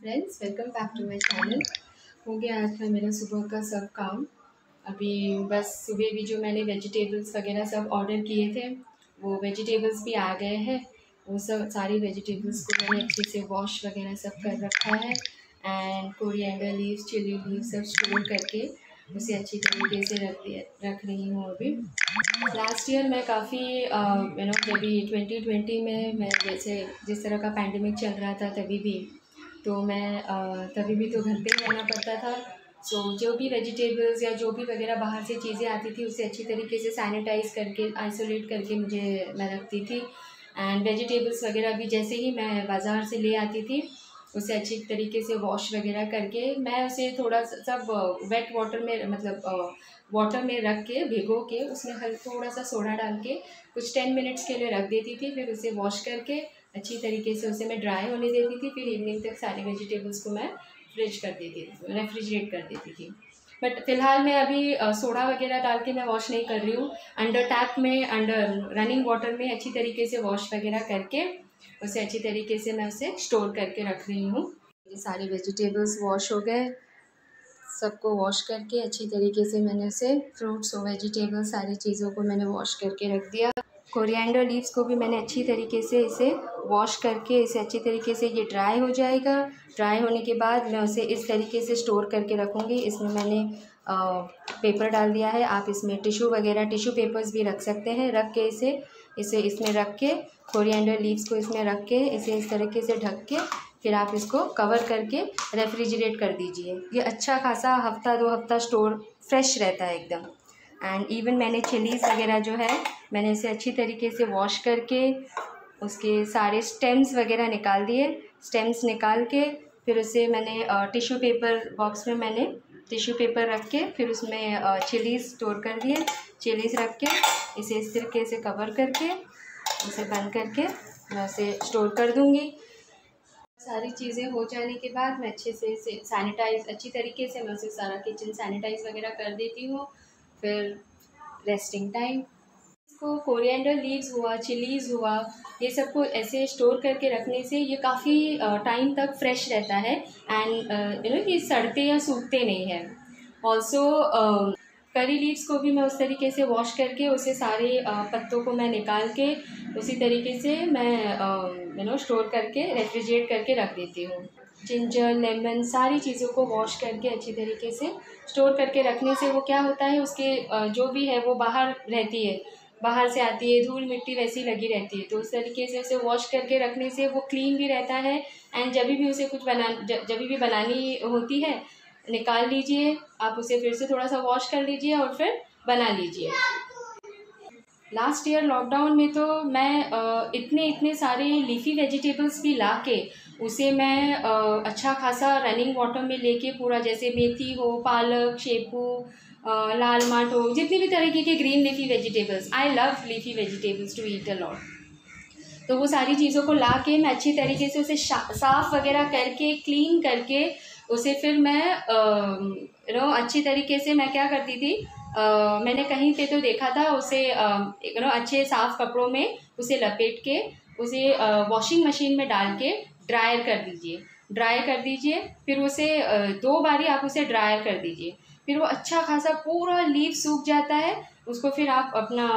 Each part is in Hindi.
Friends, welcome back to my channel. हो गया आज का मेरा सुबह का सब काम। अभी बस सुबह भी जो मैंने वेजिटेबल्स वगैरह सब ऑर्डर किए थे वो वेजिटेबल्स भी आ गए हैं। वो सब सारी वेजिटेबल्स को मैंने अच्छे से वॉश वगैरह सब कर रखा है and coriander leaves, chilli leaves सब स्टोर करके उसे अच्छी तरीके से रख रही हूँ। अभी लास्ट ईयर मैं काफ़ी जब भी 2020 में मैं जैसे जिस तरह का पैंडमिक चल रहा था तभी भी तो मैं तभी भी तो घर पे ही रहना पड़ता था। सो जो भी वेजिटेबल्स या जो भी वगैरह बाहर से चीज़ें आती थी उसे अच्छी तरीके से सैनिटाइज़ करके आइसोलेट करके मैं रखती थी। एंड वेजिटेबल्स वगैरह भी जैसे ही मैं बाज़ार से ले आती थी उसे अच्छी तरीके से वॉश वगैरह करके मैं उसे थोड़ा सब वेट वाटर में वाटर में रख के भिगो के उसमें थोड़ा सा सोडा डाल के कुछ 10 मिनट्स के लिए रख देती थी। फिर उसे वॉश करके अच्छी तरीके से उसे मैं ड्राई होने देती थी। फिर इवनिंग तक सारे वेजिटेबल्स को मैं रेफ्रिजरेट कर देती थी। बट फ़िलहाल मैं अभी सोडा वगैरह डाल के मैं वॉश नहीं कर रही हूँ। अंडर टैप में अंडर रनिंग वाटर में अच्छी तरीके से वॉश वगैरह करके उसे अच्छी तरीके से मैं उसे स्टोर करके रख रही हूँ। ये सारे वेजिटेबल्स वॉश हो गए। सबको वॉश करके अच्छी तरीके से मैंने उसे फ्रूट्स और वेजिटेबल्स सारी चीज़ों को मैंने वॉश करके रख दिया। कोरिएंडर लीव्स को भी मैंने अच्छी तरीके से इसे वॉश करके इसे अच्छी तरीके से ये ड्राई हो जाएगा। ड्राई होने के बाद मैं उसे इस तरीके से स्टोर करके रखूँगी। इसमें मैंने पेपर डाल दिया है। आप इसमें टिश्यू पेपर्स भी रख सकते हैं। रख के इसे इसमें रख के कोरिएंडर लीव्स को इसमें रख के इसे इस तरीके से ढक के फिर आप इसको कवर करके रेफ्रिजरेट कर दीजिए। ये अच्छा खासा हफ़्ता 2 हफ़्ता स्टोर फ्रेश रहता है एकदम। एंड इवन मैंने चिलीज़ वगैरह जो है मैंने इसे अच्छी तरीके से वॉश करके उसके सारे स्टेम्स वगैरह निकाल दिए। स्टेम्स निकाल के फिर उसे मैंने टिश्यू पेपर बॉक्स में मैंने टिश्यू पेपर रख के फिर उसमें चिलीज़ स्टोर कर दिए। चिलीज़ रख के इसे इस तरीके से कवर करके इसे बंद करके मैं उसे स्टोर कर दूँगी। सारी चीज़ें हो जाने के बाद मैं अच्छे से इसे अच्छी तरीके से मैं उसे सारा किचन सैनिटाइज़ वगैरह कर देती हूँ। फिर रेस्टिंग टाइम इसको कोरिएंडर लीव्स हुआ, चिलीज़ हुआ, ये सबको ऐसे स्टोर करके रखने से ये काफ़ी टाइम तक फ्रेश रहता है एंड ये सड़ते या सूखते नहीं हैं। ऑल्सो करी लीव्स को भी मैं उस तरीके से वॉश करके उसे सारे पत्तों को मैं निकाल के उसी तरीके से मैं स्टोर करके रेफ्रिजरेट करके रख देती हूँ। जिंजर, लेमन सारी चीज़ों को वॉश करके अच्छी तरीके से स्टोर करके रखने से वो क्या होता है उसके जो भी है वो बाहर रहती है, बाहर से आती है, धूल मिट्टी वैसी लगी रहती है। तो उस तरीके से उसे वॉश करके रखने से वो क्लीन भी रहता है एंड जब भी उसे जब भी बनानी होती है निकाल लीजिए, आप उसे फिर से थोड़ा सा वॉश कर लीजिए और फिर बना लीजिए। लास्ट ईयर लॉकडाउन में तो मैं इतने सारे लीफ़ी वेजिटेबल्स भी ला के उसे मैं अच्छा खासा रनिंग वाटर में लेके पूरा जैसे मेथी हो, पालक, शेपू, लाल माट हो, जितनी भी तरीके के green leafy vegetables, I love leafy vegetables to eat a lot. तो वो सारी चीज़ों को ला के मैं अच्छी तरीके से उसे साफ़ वगैरह करके क्लीन करके उसे फिर मैं अच्छी तरीके से मैं क्या करती थी, मैंने कहीं पे तो देखा था उसे अच्छे साफ़ कपड़ों में उसे लपेट के उसे वॉशिंग मशीन में डाल के ड्राई कर दीजिए। फिर उसे 2 बारी आप उसे ड्रायर कर दीजिए। फिर वो अच्छा खासा पूरा लीफ सूख जाता है। उसको फिर आप अपना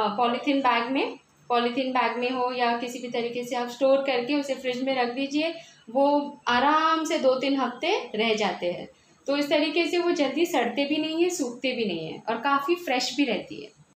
पॉलीथीन बैग में हो या किसी भी तरीके से आप स्टोर करके उसे फ्रिज में रख दीजिए। वो आराम से 2-3 हफ्ते रह जाते हैं। तो इस तरीके से वो जल्दी सड़ते भी नहीं है, सूखते भी नहीं है और काफ़ी फ्रेश भी रहती है।